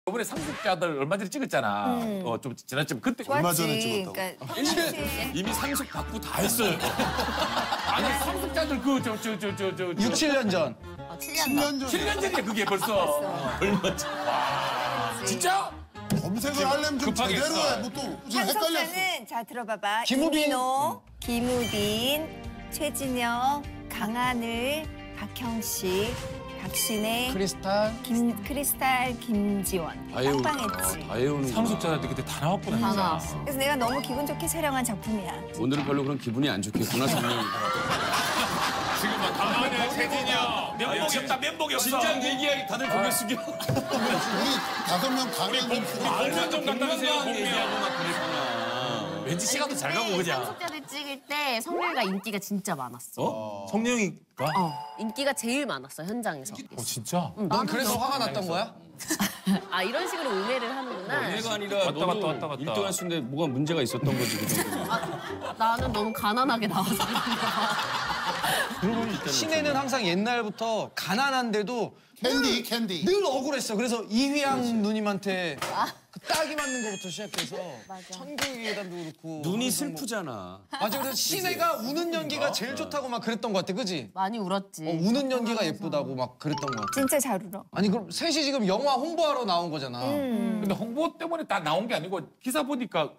이번에 상속자들 얼마 전에 찍었잖아. 좀 지났지만 그때 얼마 전에 좋았지. 찍었다고? 그러니까 이미 상속 받고 다 했어요. 아니 상속자들 6, 7년 전. 10년 전에 7년 전이야 그게 벌써. 얼마 전. 와 진짜? 검색을 하려면 좀 급하게 제대로 했어. 해. 뭐또 헷갈렸어. 상속자는 자 들어봐봐. 김우빈. 이민호, 김우빈, 최진영, 강하늘, 박형식, 박신혜, 크리스탈, 김지원. 빵빵했지. 다 해오는 상속자한테 그때 다 나왔구나. 다 진짜. 나왔어. 그래서 내가 너무 기분 좋게 촬영한 작품이야. 오늘은 별로 그런 기분이 안 좋겠구나, 성명이. 지금 막 가만히 세진이야. 면목이 없다 면목이 없어. 진작 얘기하기 다들 고개 숙여. 우리 5명 가면 좀 알면 좀 간다면서요 얘기하고 복면. 막 그랬구나. 왠지 시간도 잘 가고 그냥. 상속자들 찍을 때 성룡이가 인기가 진짜 많았어. 성령이가? 인기가 제일 많았어 현장에서. 진짜? 넌 그래서 화가 났던 거야? 아 이런 식으로 오해를 하는구나. 얘가 아니라 왔다, 너도 왔다, 왔다. 1등 할 수인데 뭐가 문제가 있었던 거지, 그 정도면. 나는 너무 가난하게 나와서. 신혜는 항상 옛날부터 가난한데도 캔디. 늘 억울했어. 그래서 이휘양 누님한테 그 딸기 맞는 거부터 시작해서 천국의 계단도 그렇고 눈이 슬프잖아. 맞아. 그래서 신혜가 우는 연기가 제일 좋다고 막 그랬던 것 같아. 그지? 많이 울었지. 우는 연기가 예쁘다고 막 그랬던 것 같아. 진짜 잘 울어. 아니 그럼 셋이 지금 영화 홍보하러 나온 거잖아. 근데 홍보 때문에 다 나온 게 아니고 기사 보니까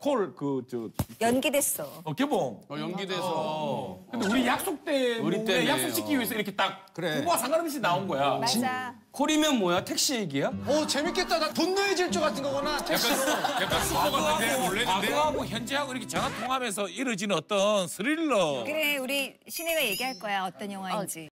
연기됐어. 개봉. 연기돼서. 근데 우리 약속 때 우리 때문에. 약속시키기 위해서 이렇게 딱 홍보와 상관없이 나온 거야. 맞아. 콜이면 뭐야? 택시 얘기야? 재밌겠다. 나 돈 내의 질주 같은 거거나 택시로. 약간 슈퍼 같은데 놀랬는데. 과거하고 현재하고 이렇게 전화 통하면서 이루어지는 어떤 스릴러. 그래 우리 신혜가 얘기할 거야 어떤 영화인지.